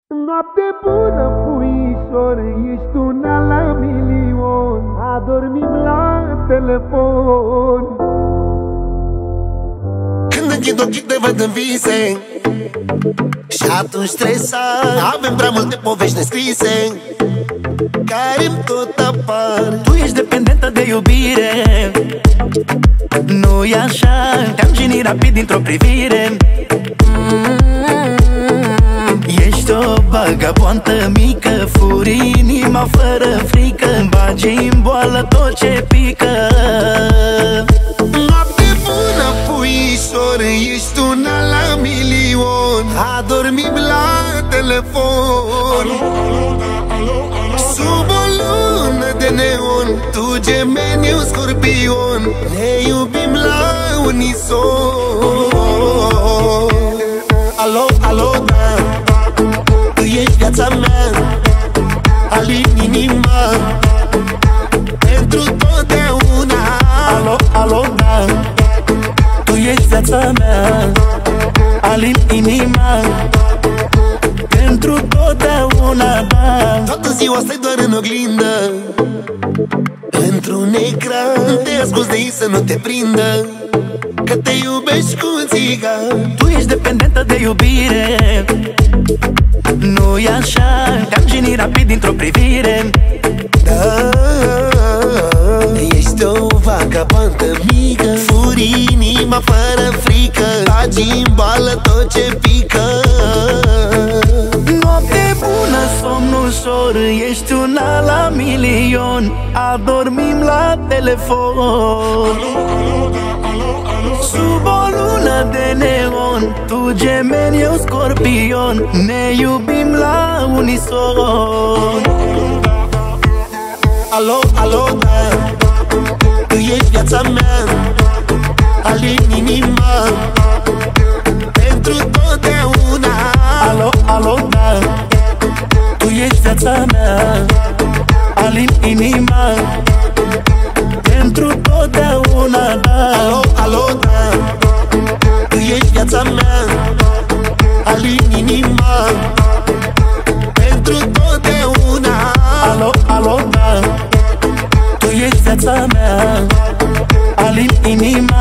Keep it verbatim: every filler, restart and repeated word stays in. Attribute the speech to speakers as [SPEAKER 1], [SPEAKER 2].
[SPEAKER 1] Noapte bună, puișor, ești una la milion. Adormim la telefon.
[SPEAKER 2] Când închid ochii te văd în vise și atunci stresat. Avem prea multe povești nescrise care-mi tot apar.
[SPEAKER 3] Tu ești dependentă de iubire, nu-i așa? Te-am genit rapid dintr-o privire. mm-hmm. Ești o vagabondă mică, furi inima fără frică, bagi în boală tot ce pică.
[SPEAKER 2] Noapte bună, puișor, ești una la milion. Adormim la telefon. Sub o lună de neon, tu gemeni, eu scorpion, ne iubim la unison. Alo, alo, da, tu ești viața mea, alin inima pentru totdeauna.
[SPEAKER 3] Alo, alo, da, tu ești viața mea, alin inima pentru totdeauna, da.
[SPEAKER 2] Toată ziua stai doar în oglindă, într-un ecran, te asculți de ei să nu te prindă că te iubești cu țigan.
[SPEAKER 3] Tu ești dependentă de iubire, nu-i așa? Te-am genit rapid dintr-o privire.
[SPEAKER 2] Da, ești o vagabondă mică, furi inima fără frică, bagi în boală tot ce pică.
[SPEAKER 3] Noapte bună, somn ușor, ești una la milion. Adormim la telefon. Sub o lună de neon, tu gemeni, eu scorpion, ne iubim la unison.
[SPEAKER 2] Alo, alo, da, tu ești viața mea, alin inima pentru totdeauna.
[SPEAKER 3] Alo, alo, da, tu ești viața mea, alin inima pentru totdeauna, da.
[SPEAKER 2] Alo, alo, da, tu ești viața mea, alin inima pentru totdeauna.
[SPEAKER 3] Alo, alo, da, tu ești viața mea, alin inima